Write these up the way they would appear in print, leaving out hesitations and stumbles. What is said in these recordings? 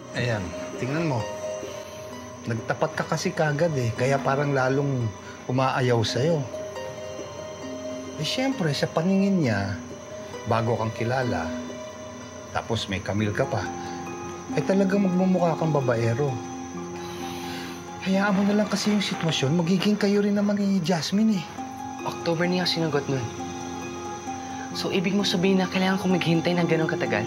Ayan, tingnan mo. Nagtapat ka kasi kagad eh, kaya parang lalong umaayaw sa'yo. Eh, siyempre, sa paningin niya, bago kang kilala, tapos may kamil ka pa, ay talagang magmumukha kang babaero. Hayaan mo na lang kasi yung sitwasyon, magiging kayo rin naman ni Jasmine eh. October niya sinagot nun. So, ibig mo sabihin na kailangan kong maghintay ng ganun katagal?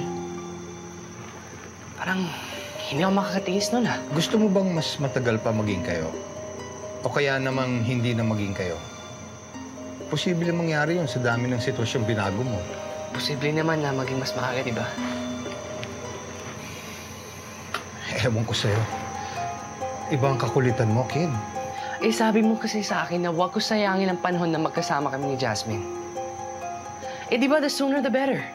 Parang hindi ako makakatiis nun, ha? Gusto mo bang mas matagal pa maging kayo? O kaya namang hindi na maging kayo? Posible mangyari yun sa dami ng sitwasyong binago mo. Posible naman na maging mas maaga, di ba? Ewan ko sa'yo. Ibang kakulitan mo, kid. Eh, sabi mo kasi sa akin na huwag ko sayangin ang panahon na magkasama kami ni Jasmine. Eh, di ba the sooner the better?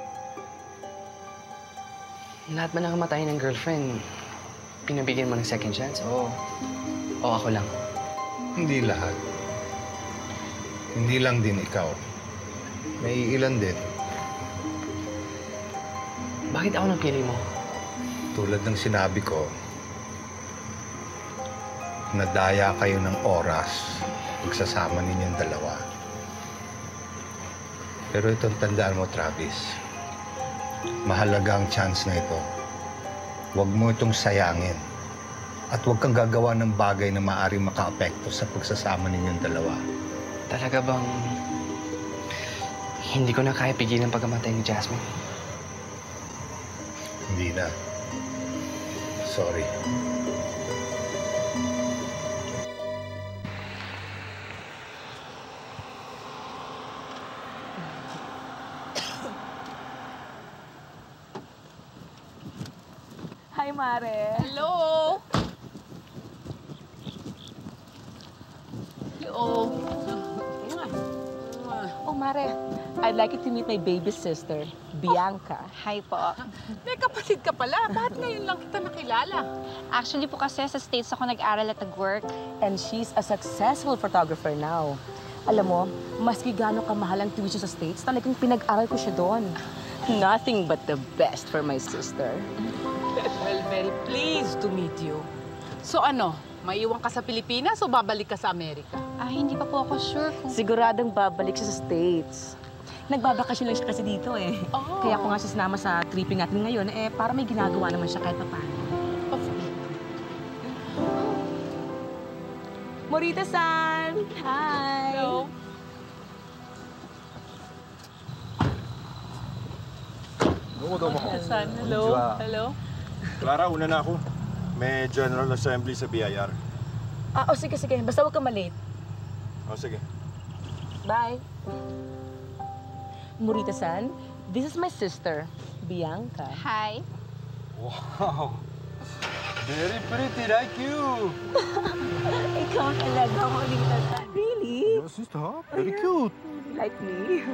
Lahat ba nakamatay ng girlfriend, pinabigyan mo ng second chance? O ako lang? Hindi lahat. Hindi lang din ikaw. May ilan din. Bakit ako napili mo? Tulad ng sinabi ko, nadaya kayo ng oras pagsasama ninyong dalawa. Pero itong tandaan mo, Travis, mahalaga ang chance na ito. Huwag mo itong sayangin. At huwag kang gagawa ng bagay na maaaring makaapekto sa pagsasama ninyong dalawa. Talaga bang hindi ko na kaya pigilan ang pagkamatay ni Jasmine? Hindi na. Sorry. Hi, Mare. Hello! Hello! Oh, Mare. I'd like you to meet my baby sister, Bianca. Hi po. May kapatid ka pala. Bakit ngayon lang kita nakilala? Actually po kasi sa States ako nag-aral at nag-work. And she's a successful photographer now. Alam mo, maski gaano kamahal ang tuition sa States, talagang pinag-aral ko siya doon. Nothing but the best for my sister. Well, very pleased to meet you. So ano, maiwan ka sa Pilipinas o babalik ka sa Amerika? Hindi pa po ako sure kung... Siguradong babalik siya sa States. Nagbabakasyon lang siya kasi dito eh. Oh. Kaya ako nga siya sinama sa tripping natin ngayon, para may ginagawa naman siya kahit paano. Morita-san! Hi! Hello. San, hello. Hello. Clara, una na ako. May General Assembly sa BIR. Sige. Basta huwag ka malate. Sige. Bye. Morita-san, this is my sister, Bianca. Hi. Wow! Very pretty, like you! Ikaw talaga, Morita-san. Really? Your sister, very cute. Like me?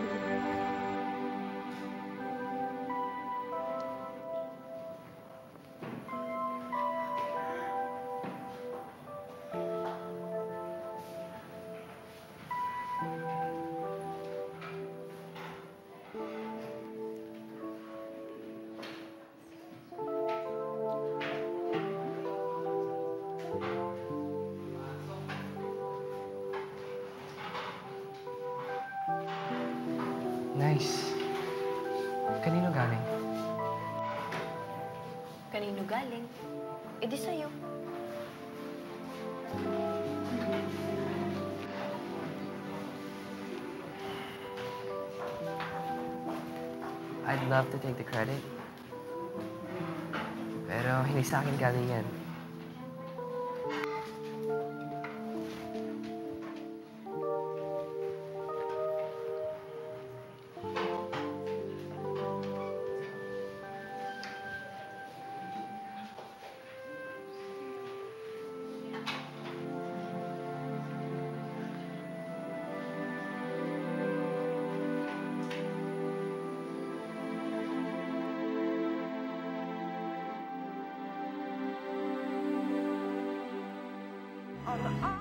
Nice. Kanino galing? Kanino galing? E di sa'yo. I'd love to take the credit. Pero hindi sa akin galing yan. on the